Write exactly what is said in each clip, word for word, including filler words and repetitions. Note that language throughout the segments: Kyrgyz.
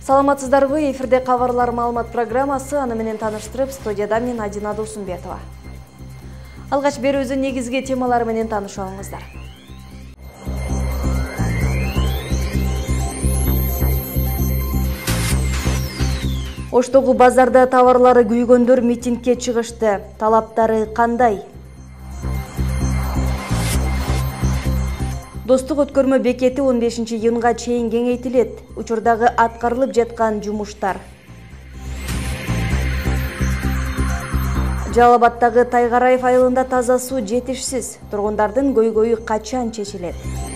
Саламатсыздарбы, эфирде кабарлар маалымат программасы, аны менен таныштырып, студияда мен Адина Досумбетова. Алгач берүүбүздүн негизги темалары менен таанышыңыздар. Оштогу базарда товарлары күйгөндөр митингге чыгышты. Талаптары кандай? Достук өткөрмө бекети он бешинчи июнга чейин кеңейтилет. Учурдагы аткарылып жаткан жумуштар. Жалал-Абаддагы Тайгараев айылында таза суу жетишсиз. Тургундардын көйгөйү качан чечилет?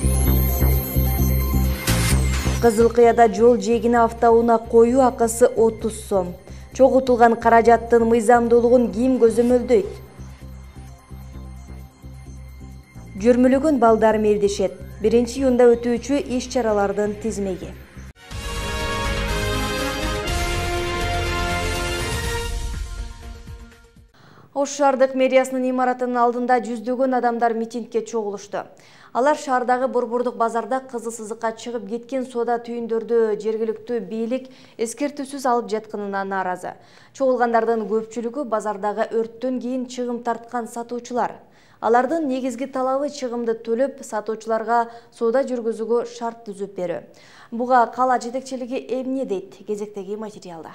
Кызылкыяда жол жээгине автоунаа коюу акысы отуз сом. Чогултулган каражаттын мыйзамдуулугун ким көзөмөлдөйт? Жүрмүлөгөн балдар мелдешет. биринчи июнда өтүүчү иш-чаралардын тизмеги. Ош шаардык мэриясынын имаратынын алдында жүздөгөн адамдар митингге чогулушту. Алар шаардагы Борбордук базарда кызыл сызыкка чыгып кеткен соода түйүндөрдү жергиликтүү бийлик эскертүүсүз алып жатканына нааразы. Чогулгандардын көпчүлүгү базардагы өрттөн кийин чыгым тарткан сатуучулар. Алардын негизги талабы чыгымды төлөп, сатуучуларга соода жүргүзүүгө шарт түзүп берүү. Буга кала жетекчилиги эмне дейт? Кезектеги материалда.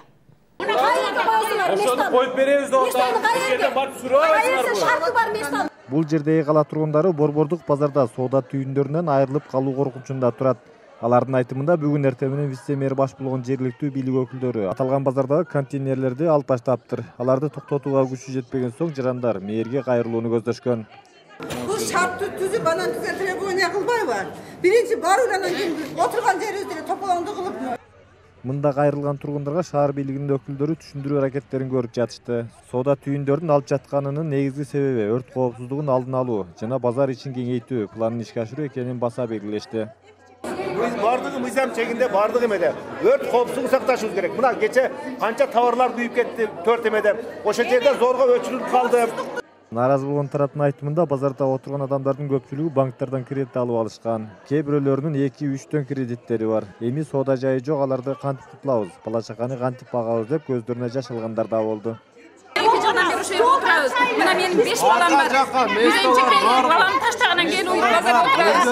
Бул жердеги кала тургундары Борбордук базарда соода түйүндөрүнөн айрылып калуу коркунучунда турат. Алардын айтымында бүгүн эртең менен вице-мэр баш болгон жергиликтүү бийлик өкүлдөрү аталган базардагы контейнерлерди алып таштаптыр. Аларды токтотууга күчү жетпеген соң жарандар мэрге кайрылууну көздөшкөн. Бул шартты түзүп анан бизге требование кылбайбы? Биринчи барып анан кийин отурган жерибизде тополоңду кылып. Мында кайрылган тургундарга шаар бийлигинин өкүлдөрү түшүндүрүү аракеттерин көрүп жатышты. Соода түйүндөрдүн алып жатканынын негизги себеби өрт коопсуздугун алдын алуу жана базар ичин кеңейтүү планын ишке ашыруу экенин баса белгилешти. Бардыгы мыйзам чегинде бардыгы эмеде өрт коопсуздугун сакташыбыз керек. Мына кече канча товарлар күйүп кетти төрт эмеде. Ошол жерде зорго өчүрүлүп калды. Наразы болгон тараптын айтымында базарда отурган адамдардын көпчүлүгү банктардан кредит алып алышкан. Кээ бирөөлөрүнүн эки үчтөн кредиттери бар. Эми соода жайы жок, аларды кантип кутулабыз, бала чаканы кантип багабыз деп көздөрүнө жаш алгандар да болду. эки жылдан бери ушул жерде отурабыз. Мына менин беш балам бар. Биринчи баламды таштагандан кийин уюп базарда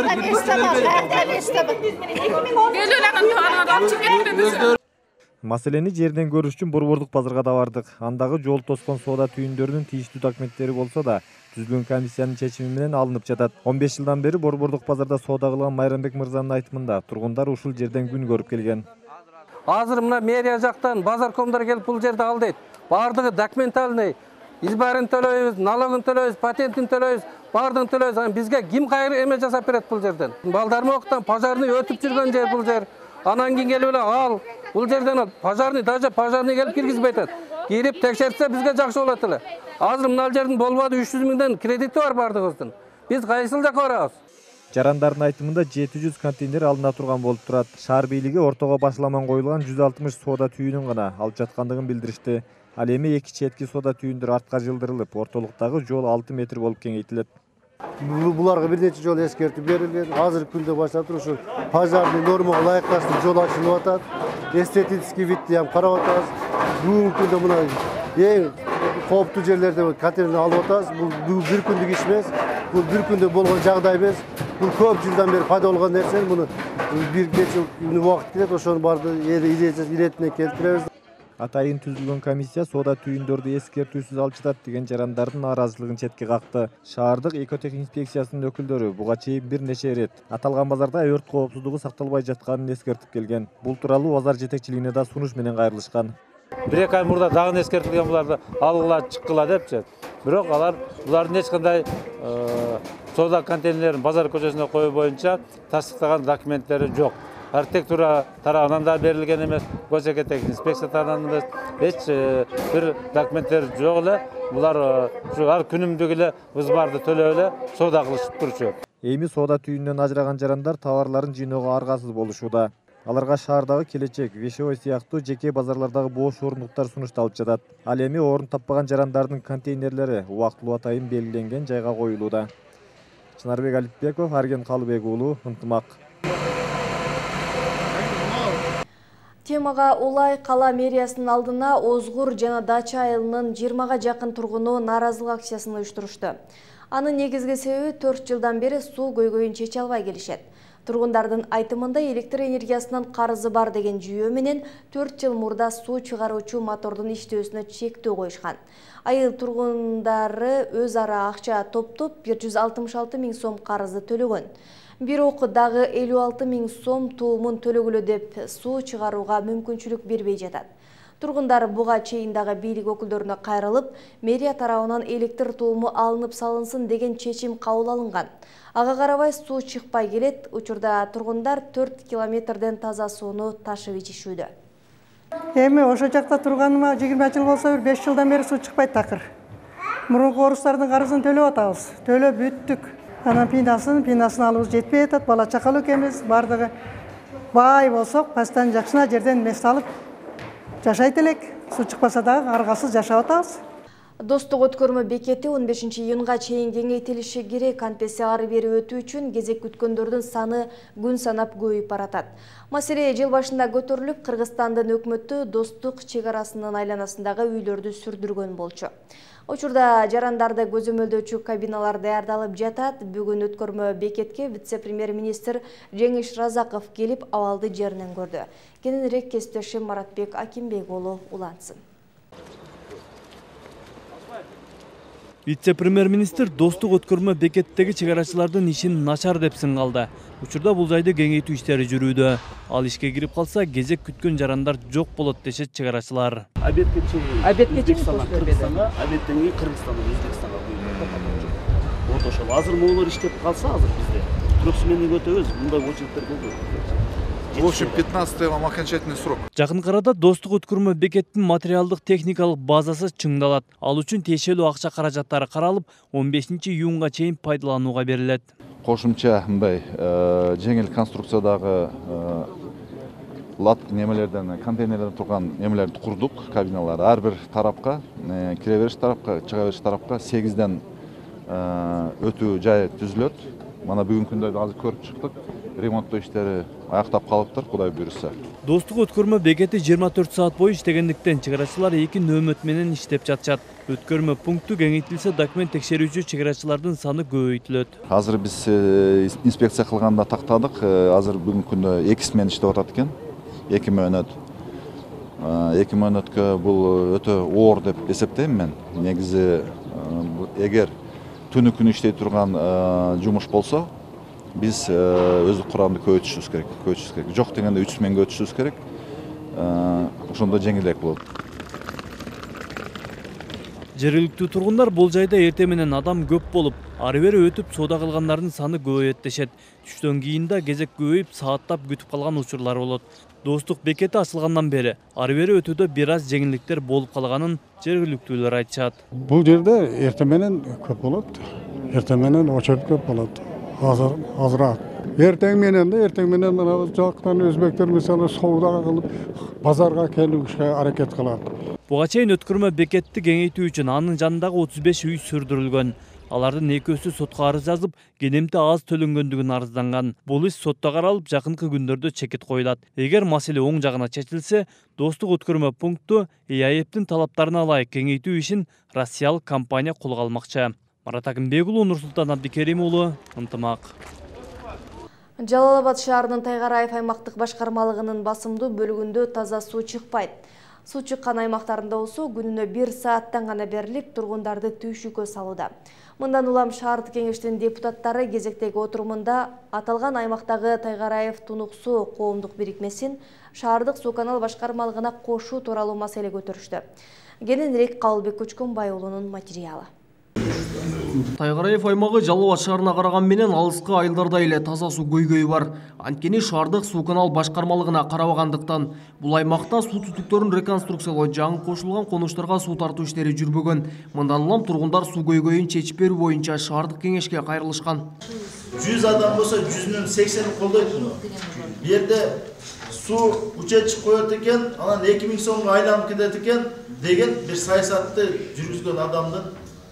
отурабыз. Маселени жерден көрүш үчүн Борбордук базарга да бардык. Андагы жол тоскон соода түйүндөрүнүн тийиштүү документтери болсо да, түзүлгөн комиссиянын чечими менен алынып жатат. он беш жылдан бери Борбордук базарда соода кылган Майрамбек мырзанын айтымында тургундар ушул жерден күн көрүп келген. Азыр мына мэрия жактан базаркомдор келип бул жерди ал дейт. Бардыгы документальный, избарын төлөйбүз, налогун төлөйбүз, патентин төлөйбүз, бардыгын төлөйбүз. Бизге ким кайры эме жасап берет бул жерден? Балдарым октан пожарный өтүп жүргөн жер бул жер. Анан кийин келип эле ал бул жерден ал пожарный, даже пожарный келип киргизбей атат. Кирип текшертсе бизге жакшы болот эле. Азыр мына жердин болбоду үч жүз миңден кредити бар бардыгыбыздын. Биз кайсыл жакка барабыз? Жарандардын айтымында жети жүз контейнер алына турган болуп турат. Шаар бийлиги ортого башламан коюлган жүз алтымыш соода түйүнүн гана алып жаткандыгын билдиришти. Ал эми эки четки соода түйүндөр артка жылдырылып, ортолуктагы жол алты метр болуп кеңейтилет. Буларга бир нече жол эскертип берилген. Азыркы күндө баштап туруп ушу пожарный нормага ылайыкташтырып жол ачылып атат. Эстетический видти ham карап атабыз. Бүгүнкү күндө мына эң кооптуу жерлерде контейнерди алып атабыз. Бул бир күндүк иш эмес. Бул бир күндө болгон жагдай эмес. Бул көп жылдан бери пайда болгон нерсе. Муну бир нече күн убакыт кетет. Ошону барды иретине келтиребиз. Атайын түзүлгөн комиссия соода түйүндөрдү эскертүүсүз алып жатат деген жарандардын нааразычылыгын четке какты. Шаардык экотех инспекциясынын өкүлдөрү буга чейин бир нече ирет аталган базарда өрт коопсуздугу сакталбай жатканын эскертип келген. Бул тууралуу базар жетекчилигине да сунуш менен кайрылышкан. Бир эки ай мурда дагы эскертилген буларды алгыла чыккыла депчи. Бирок алар булардын эч кандай соода контейнерлерин базар көчөсүнө коюу боюнча тастыктаган документтери жок. Архитектура тарабынан да берилген эмес, көчөкетек инспекция тарабынан эмес, эч бир документтер жок эле. Булар ушу ар күнүмдүк эле ызбарды төлөп эле соода кылышып турчу. Эми соода түйүнүнөн ажыраган жарандар товарларын жыйноого аргасыз болушууда. Аларга шаардагы Келечек, Вешевой сыяктуу жеке базарлардагы бош орундуктар сунушталып жатат. Ал эми орун таппаган жарандардын контейнерлери убактылуу атайын белгиленген жайга коюлууда. Чынарбек Алипбеков, Арген Калыбек уулу, Ынтымак. Темага улай кала мэриясынын алдына Озгур жана Дача айылынын жыйырмага жакын тургуну нааразылык акциясын уюштурушту. Анын негизги себеби төрт жылдан бери суу көйгөйүн чече албай келишет. Тургундардын айтымында электр энергиясынын карызы бар деген жүйө менен төрт жыл мурда суу чыгаруучу мотордун иштөөсүнө чектөө коюшкан. Айыл тургундары өз ара акча топтоп бир жүз алтымыш алты миң сом карызы төлөгөн. Бирок дагы элүү алты миң сом туумун төлөгүлө деп суу чыгарууга мүмкүнчүлүк бербей жатат. Тургундар буга чейин дагы бийлик өкүлдөрүнө кайрылып, мэрия тарабынан электр тууму алынып салынсын деген чечим кабыл алынган. Ага карабай суу чыкпай келет. Учурда тургундар төрт километрден таза сууну ташып ичишүүдө. Эми ошо жакта турганыма жыйырма жыл болсо, бир беш жылдан бери суу чыкпайт такыр. Мурунку орустардын карызын төлөп атабыз. Төлөп бүттүк. Анан пинасын, пинасын алыбыз жетпей атат, бала чакалуу экенбиз, бардыгы бай болсок, пастан жакшына жерден мест алып жашайт элек. Суу чыкпаса дагы аргасыз жашап атабыз. Достук өткөрмө бекети он бешинчи июнга чейин кеңейтилиши керек, антпесе ары бери өтүү үчүн кезек күткөндөрдүн саны күн санап көбөйүп баратат. Маселе жыл башында көтөрүлүп, Кыргызстандын өкмөтү Достук чек арасынын айланасындагы үйлөрдү сүрдүргөн болчу. Учурда жарандарды көзөмөлдөөчү кабиналар даярдалып жатат. Бүгүн өткөрмө бекетке вице-премьер-министр Жеңиш Разаков келип, абалды жеринен көрдү. Кененирээк кесиптешим Маратбек Акимбек уулу улантсын. Вице-премьер-министр Достук өткөрмө бекеттеги чек арачылардын ишин начар деп сынгалды. Учурда бул жайды кеңейтүү иштери жүрүүдө. Ал ишке кирип калса, кезек күткөн жарандар жок болот дешет чек арачылар. Обедке чейин Өзбекстанга, Кыргызстанга, обедтен кийин Кыргызстанга, Өзбекстанга куюлат. Вот ошол азыр моулар иштеп калса, азыр бизде трехсменный өтөбүз, мындай очередтер болду. В общем, пятнадцатый вам окончательный срок. Жакын арада Достук өткөрмө бекеттин материалдык техникалык базасы чыңдалат. Ал үчүн тиешелүү акча каражаттары каралып, он бешинчи июнга чейин пайдаланууга берилет. Кошумча мындай жеңил конструкциядагы лат немелерден, контейнерлерден турган немелерди курдук, кабиналар. Ар бир тарапка, кире бериш тарапка, чыга бериш тарапка сегизден өтүү жайы түзүлөт. Мана бүгүнкү күндө азыр көрүп чыктык. Ремонттоо иштери аяктап калыптыр, Кудай буйруса. Достук өткөрмө бекети жыйырма төрт саат бою иштегендиктен чек арачылар эки нөөмөт менен иштеп жатышат. Өткөрмө пункту кеңейтилсе, документ текшерүүчү чек арачылардын саны көбөйтүлөт. Азыр биз инспекция кылганда тактадык. Азыр бүгүнкү күндө эки смен иштеп атат экен. эки мөөнөт. эки мөөнөткө бул өтө оор деп эсептейм мен. Негизи эгер түнү күнү иштей турган жумуш болсо, biz özlük kuramını köğütüşüz gerek, köğütüşüz gerek. Yok degende üç men köğütüşüz gerek. Ошондо жеңилирээк болот. Жергиликтүү тургундар бул жайда эрте менен адам көп болуп, ары бери өтүп соода кылгандардын саны көбөйөт дешет. Түштөн кийин да кезек көбөйүп, сааттап күтүп калган учурлар болот. Достук бекети ачылгандан бери ары бери өтүүдө бир аз жеңилдиктер болуп калганын жергиликтүүлөр айтышат. Бул жерде эрте менен көп болот. Эрте менен очередь көп болот. Азыр азыраак. Эртең менен да, эртең менен мына жактан өзбектер мисалы соода кылып, базарга келүүгө аракет кылат. Буга чейин өткөрмө бекетти кеңейтүү үчүн анын жанындагы отуз беш үй сүрдүрүлгөн. Алардын экөөсү сотко арыз жазып, кенемти аз төлөнгөндүгүн арызданган. Бул иш сотто каралып, жакынкы күндөрдө чекит коюлат. Эгер маселе оң жагына чечилсе, Достук өткөрмө пункту и а эптин талаптарына ылайык кеңейтүү ишин Россиялык компания колго алмакчы. Марат Акимбек уулу, Нурсултан Абдикерим уулу, Ынтымак. Жалал-Абад шаарынын Тайгараев аймактык башкармалыгынын басымдуу бөлүгүндө таза суу чыкпайт. Суу чыккан аймактарында болсо күнүнө бир сааттан гана берилип, тургундарды түйшүккө салууда. Мындан улам шаардык кеңештин депутаттары кезектеги отурумунда аталган аймактагы Тайгараев Тунук суу коомдук бирикмесин шаардык суу канал башкармалыгына кошуу тууралуу маселе көтөрүштү. Кененирээк Кабылбек Көчкөнбай уулунун материалы. Тайгараев аймагы Жалал-Абад шаарына караган менен алыскы айылдарда эле таза суу көйгөйү бар. Анткени шаардык суу канал башкармалыгына карабагандыктан бул аймакта суу түтүктөрүн реконструкциялоо, жаңы кошулган конуштарга суу тартуу иштери жүрбөгөн. Мындан улам тургундар суу көйгөйүн чечип берүү боюнча шаардык кеңешке кайрылышкан. жүз адам болсо жүзүнүн сексени колдойт муну. Бу жерде суу учетчик коет экен, анан эки миң сомго айланып кетет экен деген бир саясатты жүргүзгөн адамдын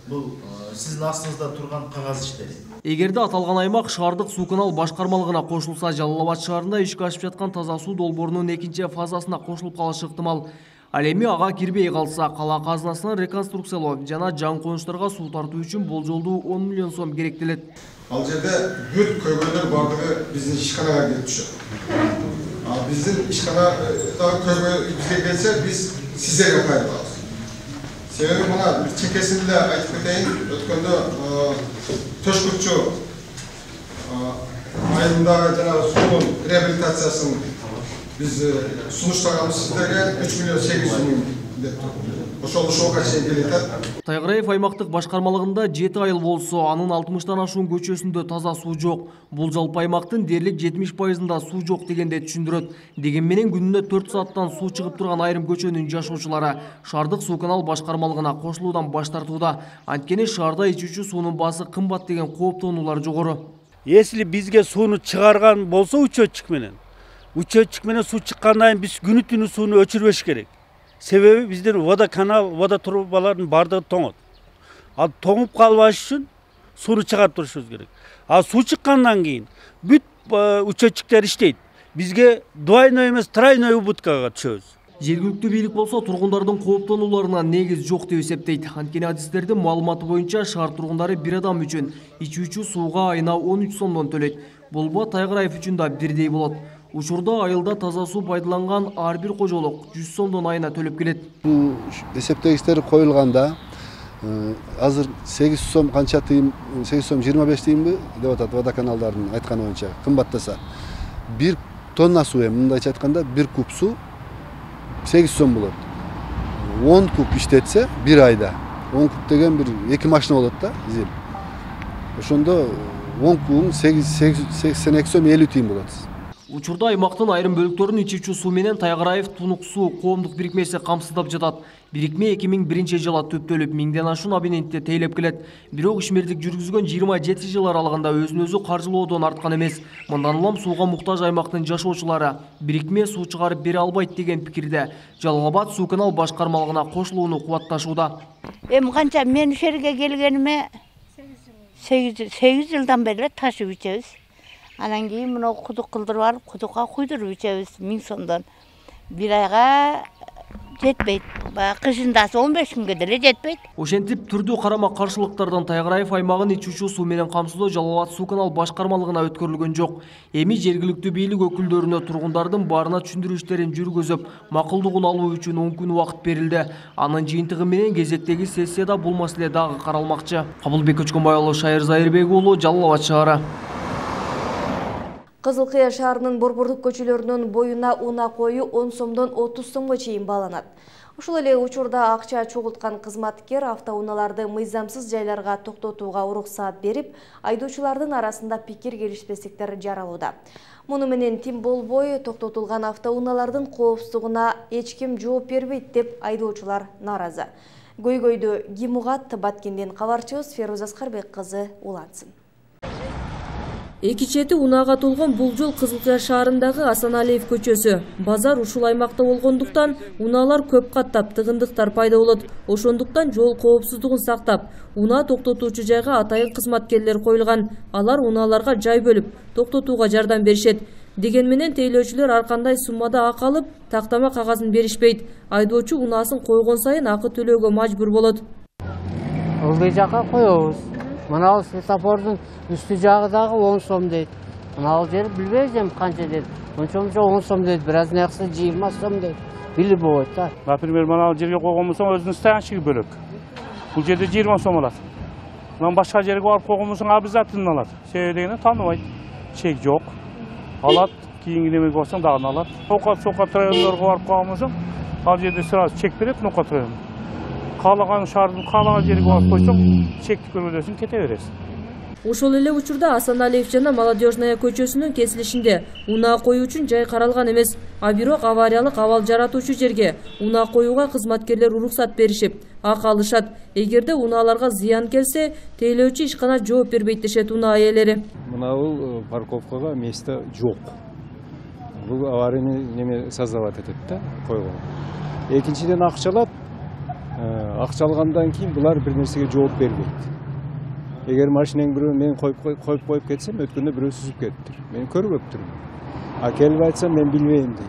Бұл сіздің астыңызда тұрған қағаз іштері. Егерде аталған аймақ шаардык суу канал башкармалыгына кошулса, Жалал Абад шаарында ишке ашып жаткан таза суу долбоорунун экинчи фазасына кошулуп калышы ыктымал. Ал эми ага кирбей калса, кала казынасынан реконструкциялоо жана жан коюнуштарга суу тартуу үчүн болжолдуу он миллион сом керектелет. Ал жерде бүт көйгөйлөр бардыгы биздин ишканага келип түшөт. Ал биздин ишканадагы көйгөй бизге келсе, биз сиздерге кайрылабыз. Себеби мына чекесинде айтып кетейин, өткөндө төшкүрчү айылындагы жанагы суунун реабилитациясын biz sunuşlarımız sizlerge üç milyon sekiz yüz bin деп ошол ошолго чейин келет. Тайгыраев аймактык башкармалыгында жети айыл болсо, анын алтымыштан ашуун көчөсүндө таза суу жок. Бул жалпы аймактын дерлик жетимиш пайызында суу жок дегенде түшүндүрөт. Деген менен күнүнө төрт сааттан суу чыгып турган айрым көчөнүн жашоочулары шаардык суу канал башкармалыгына кошулуудан баш тартууда. Анткени шаарда ичүүчү суунун баасы кымбат деген кооптонуулар жогору. Если бизге сууну чыгарган болсо учетчик менен Учетчик менен суу чыккандан кийин биз күнү түнү сууну өчүрбеш керек. Себеби биздин вода канал, вода трубалардын бардыгы тоңот. Ал тоңуп калбаш үчүн сууну чыгарып турушубуз керек. А суу чыккандан кийин бүт учетчиктер иштейт. Бизге двойной эмес, тройной убыткага түшөбүз. Жергиликтүү бийлик болсо тургундардын кооптонууларына негиз жок деп эсептейт. Анткени адистердин маалыматы боюнча шаар тургундары бир адам үчүн ичүүчү сууга айына он үч сомдон төлөйт. Бул ба Тайгыраев үчүн да бирдей болот. Учурда айылда таза суу пайдаланган ар бир кожолук жүз сомдон айына төлөп келет. Бул эсептегичтер коюлганда азыр сегиз сом канча тыйым, сегиз сом жыйырма беш тыйымбы деп атат водоканалдардын айтканы боюнча. Кымбаттаса бир тонна суу эми мындайча айтканда бир куб суу сегиз сом болот. он куб иштетсе бир айда он куб деген бир эки машина болот да, зил. Ошондо он кубун сексен эки сом элүү тыйым болот. Учурда аймактын айрым бөлүктөрүн ичүүчү суу менен Тайгыраев Тунук суу коомдук бирикмеси камсыздап жатат. Бирикме эки миң биринчи жылы төптөлүп, миңден ашуун абонентти тейлеп келет. Бирок ишмердик жүргүзгөн жыйырма жети жыл аралыгында өзүн өзү каржылоодон арткан эмес. Мындан улам сууга муктаж аймактын жашоочулары бирикме суу чыгарып бере албайт деген пикирде. Жалал Абад суу канал башкармалыгына кошулууну кубатташууда. Эми канча мен иш жерге келгениме сегиз жылдан бери ташып ичебиз. Анан кийин мына кудук кылдырып алып, кудукка куйдуруп ичебиз миң сомдон. Бир айга жетпейт. Баягы кышындасы он беш күнгө деле жетпейт. Ошентип түрдүү карама каршылыктардан Тайгыраев аймагын ичүүчү суу менен камсыздоо Жалал Абад суу канал башкармалыгына өткөрүлгөн жок. Эми жергиликтүү бийлик өкүлдөрүнө тургундардын баарына түшүндүрүү иштерин жүргүзүп, макулдугун алуу үчүн он күн убакыт берилди. Анын жыйынтыгы менен кезектеги сессияда бул маселе дагы каралмакчы. Кабылбек Көчкөнбай уулу, Шайыр Зайырбек уулу, Жалал Абад шаары. Кызыл Кыя шаарынын борбордук көчөлөрүнүн боюна уна кою он сомдон отуз сомго чейин бааланат. Ушул эле учурда акча чогулткан кызматкер автоунааларды мыйзамсыз жайларга токтотууга уруксаат берип, айдоочулардын арасында пикир келишпестиктер жаралууда. Муну менен тим болбой токтотулган автоунаалардын коопсуздугуна эч ким жооп бербейт деп айдоочулар нааразы. Көйгөйдү ким угат? Баткенден кабарчыбыз Феруза Аскарбек кызы улантсын. Эки чети унаага толгон бул жол Кызыл Кыя шаарындагы Асаналиев көчөсү. Базар ушул аймакта болгондуктан унаалар көп каттап тыгындыктар пайда болот. Ошондуктан жол коопсуздугун сактап, унаа токтотуучу жайга атайын кызматкерлер коюлган. Алар унааларга жай бөлүп, токтотууга жардам беришет. Деген менен тейлөөчүлөр ар кандай суммада акы алып, тактама кагазын беришпейт. Айдоочу унаасын койгон сайын акы төлөөгө мажбур болот. Ылдый жакка коебуз. Мына светофордун үстү жагы дагы он сом дейт. Мына жер билбейм канча дейт. Ончомчо он сом дейт, бираз нерсе жыйырма сом дейт. Билип болот да. Например, мына жерге койгон болсоң өзүнүн стоянщиги бөлөк. Бул жерде жыйырма сом алат. Мына башка жерге барып койгон болсоң обязательно алат. Себеби дегенде тааныбайт. Чек жок. Алат, кийинки немеге барсаң дагы алат. Окат-сокат райондорго барып койгон болсоң, ал жерде сразу чек берет, нокат району. Каалаган шаардын каалаган жерге барып койсоң, чекти көрбөдөсүң, кете бересиң. Ошол эле учурда Асаналиев жана Молодежная көчөсүнүн кесилишинде унаа коюу үчүн жай каралган эмес. А бирок авариялык абал жаратуучу жерге унаа коюуга кызматкерлер уруксат беришип, акы алышат. Эгерде унааларга зыян келсе, тейлөөчү ишкана жооп бербейт дешет унаа ээлери. Мына бул парковкага место жок. Бул аварийный неме создавать этет да, койгон. Экинчиден акчалап, акча алгандан кийин булар бир нерсеге жооп бербейт. Эгер машинең бирөө мен коюп коюп коюп кетсем, өткөндө бирөө сүзүп кетиптир. Мен көрбөптүрмүн. А келип айтсам мен билбейм дейт.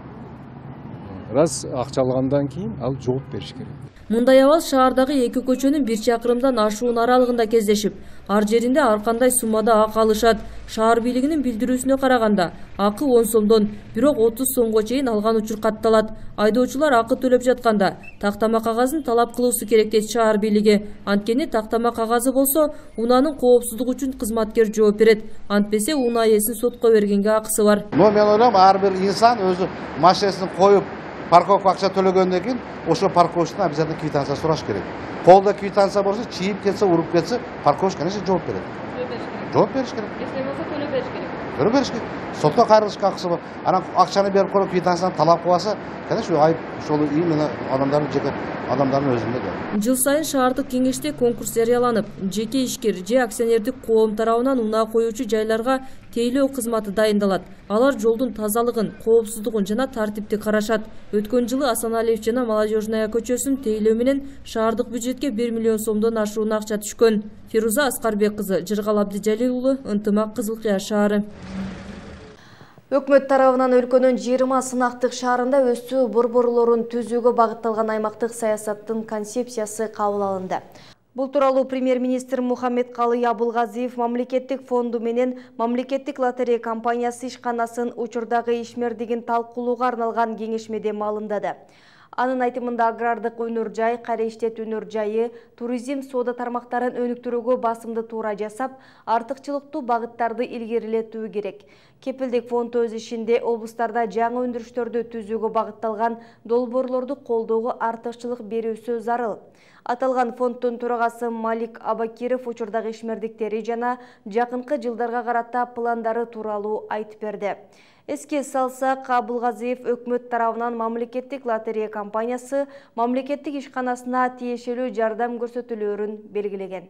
Раз акча алгандан кийин ал жооп бериш керек. Мындай абал шаардагы эки көчөнүн бир чакырымдан ашуун аралыгында кездешип, ар жеринде ар кандай суммада акы алышат. Шаар бийлигинин билдирүүсүнө караганда, акы он сомдон, бирок отуз сомго чейин алган учур катталат. Айдоочулар акы төлөп жатканда тактама кагазын талап кылуусу керек дейт шаар бийлиги. Анткени тактама кагазы болсо, унаанын коопсуздугу үчүн кызматкер жооп берет. Антпесе унаа ээсин сотко бергенге акысы бар. Но мен ойлойм, ар бир инсан өзү машинесин коюп парковка акча төлөгөндөн кийин ошо парковщиктен обязательно квитанция сураш керек. Колдо квитанция болсо, чийип кетсе, уруп кетсе, парковщик конечно жооп берет. Жооп бериш керек. Если болсо төлөп бериш керек. Төлөп бериш керек. Сотко кайрылышка акысы бар. Анан акчаны берип коюп квитанцияны талап кылбаса, конечно, айып ошол именно адамдардын жеке адамдардын өзүндө да. Жыл сайын шаардык кеңеште конкурс жарыяланып, жеке ишкер же акционердик коом тарабынан унаа коюучу жайларга тейлөө кызматы дайындалат. Алар жолдун тазалыгын, коопсуздугун жана тартипти карашат. Өткөн жылы Асаналиев жана Молодежная көчөсүн тейлөө менен шаардык бюджетке бир миллион сомдон ашуун акча түшкөн. Фируза Аскарбек кызы, Жыргал Абдижалил уулу, Ынтымак, Кызылкыя шаары. Өкмөт тарабынан өлкөнүн жыйырма сынактык шаарында өсүү борборлорун түзүүгө багытталган аймактык саясаттын концепциясы кабыл алынды. Бул тууралуу премьер-министр Мухаммедкалый Абылгазиев мамлекеттик фонду менен мамлекеттик лотерея компаниясы ишканасын учурдагы ишмердигин талкуулоого арналган кеңешмеде маалымдады. Анын айтымында агрардык өнөр жай, кайра иштет өнөр жайы, туризм, соода тармактарын өнүктүрүүгө басымды туура жасап, артыкчылыктуу багыттарды илгерилетүү керек. Кепилдик фонд өз ишинде облустарда жаңы өндүрүштөрдү түзүүгө багытталган долбоорлорду колдоого артыкчылык берүүсү зарыл. Аталган фонддун төрагасы Малик Абакиров учурдагы ишмердиктери жана жакынкы жылдарга карата пландары тууралуу айтып берди. Эске салсак, Абылгазиев өкмөт тарабынан мамлекеттик лотерея компаниясы мамлекеттик ишканасына тиешелүү жардам көрсөтүлөөрүн белгилеген.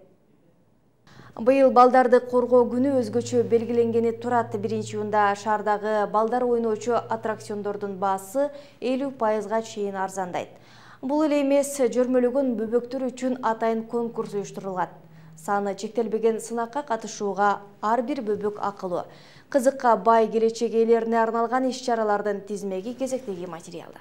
Быйыл балдарды коргоо күнү өзгөчө белгиленгени турат. Биринчи июнда шаардагы балдар ойноочу аттракциондордун баасы элүү пайызга чейин арзандайт. Бул эле эмес, жөрмөлөгөн бөбөктөр үчүн атайын конкурс уюштурулат. Саны чектелбеген сынакка катышууга ар бир бөбөк акылуу. Кызыкка бай келечек ээлерине арналган иш-чаралардын тизмеги кезектеги материалда.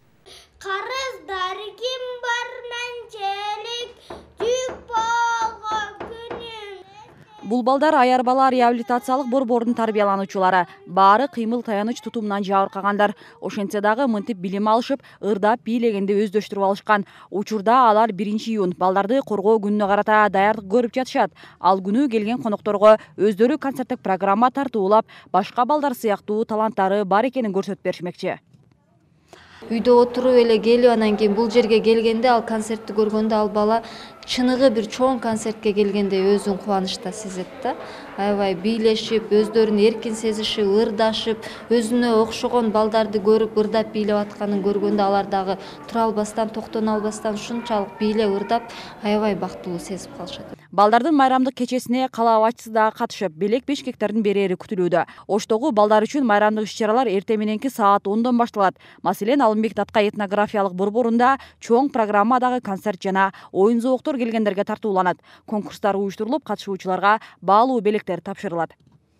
Карыздар ким бар манчелик түк болгон күнүм. Бул балдар аяр бала реабилитациялык борбордун тарбиялануучулары. Баары кыймыл таяныч тутумунан жабыркагандар. Ошентсе дагы мынтип билим алышып, ырдап бийлегенди өздөштүрүп алышкан. Учурда алар биринчи июнь балдарды коргоо күнүнө карата даярдык көрүп жатышат. Ал күнү келген конокторго өздөрү концерттик программа тартуулап, башка балдар сыяктуу таланттары бар экенин көрсөтүп беришмекчи. Үйдө отуруп эле келип, анан кийин бул жерге келгенде, ал концертти көргөндө ал бала чыныгы бир чоң концертке келгенде өзүн кубанычта сезет да. Аябай бийлешип, өздөрүн эркин сезишип, ырдашып, өзүнө окшогон балдарды көрүп, ырдап бийлеп атканын көргөндө алар дагы тура албастан, токтоно албастан ушунчалык бийлеп ырдап, аябай бактылуу сезип калышат. Балдардын майрамдык кечесине кала башчысы дагы катышып, белек бешкектердин берери күтүлүүдө. Оштогу балдар үчүн майрамдык иш-чаралар эрте мененки саат ондон башталат. Маселен, Алымбек Татка этнографиялык борборунда чоң программадагы концерт жана оюн зооктор келгендерге тартууланат. Конкурстар уюштурулуп, катышуучуларга баалуу белектер тапшырылат.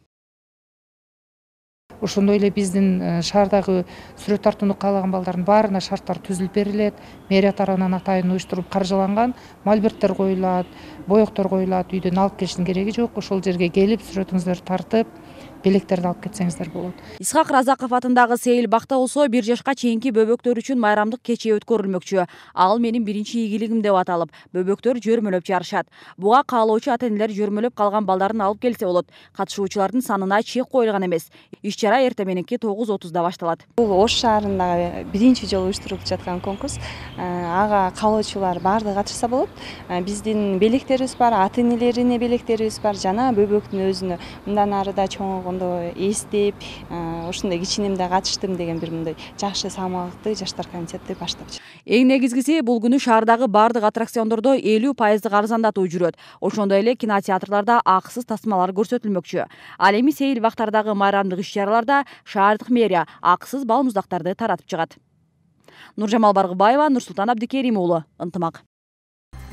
Ошондой эле биздин шаардагы сүрөт тартууну каалаган балдардын баарына шарттар түзүлүп берилет. Мэрия тарабынан атайын уюштуруп каржыланган мольберттер коюлат, боектор коюлат. Үйдөн алып келиштин кереги жок. Ошол жерге келип, сүрөтүңүздөрдү тартып, белектерди алып кетсеңиздер болот. Исхак Разаков атындагы Сейил бакта болсо бир жашка чейинки бөбөктөр үчүн майрамдык кече өткөрүлмөкчү. Ал менин биринчи ийгилигим деп аталып, бөбөктөр жөрмөлөп жарышат. Буга каалоочу ата-энелер жөрмөлөп калган балдарын алып келсе болот. Катышуучулардын санына чек коюлган эмес. Иш-чара эрте мененки тогуз отузда башталат. Бул Ош шаарындагы биринчи жолу уюштурулуп жаткан конкурс. Ага каалоочулар баардыгы катышса болот. Биздин белектерибиз бар, ата-энелерине белектерибиз бар жана бөбөктүн өзүнө мындан ары да чоң эстеп, ушундай кичинемде катыштым деген бир мындай жакшы салмактуу жаштар комитети баштап. Эң негизгиси бул күнү шаардагы бардык аттракциондордо элүү пайыздык арзандатуу жүрөт. Ошондой эле кинотеатрдарда акысыз тасмалар көрсөтүлмөкчү. Ал эми Сейил бактардагы майрамдык иш-чараларда шаардык мэрия акысыз бал муздактарды таратып чыгат. Нуржамал Баргыбаева, Нурсултан Абдикерим уулу, Ынтымак.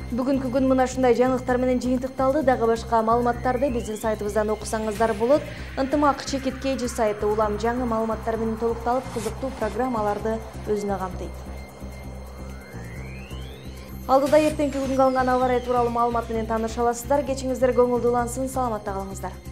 Бүгүнкү күн мына ушундай жаңылыктар менен жыйынтыкталды. Дагы башка маалыматтарды биздин сайтыбыздан окусаңыздар болот. Ынтымак Чекит Кейжи сайты улам жаңы маалыматтар менен толукталып, кызыктуу программаларды өзүнө камтыйт. Алдыда эртеңки күнгө алынган аба ырайы тууралуу маалымат менен тааныша аласыздар. Кечиңиздер көңүлдүү улансын, саламатта калыңыздар.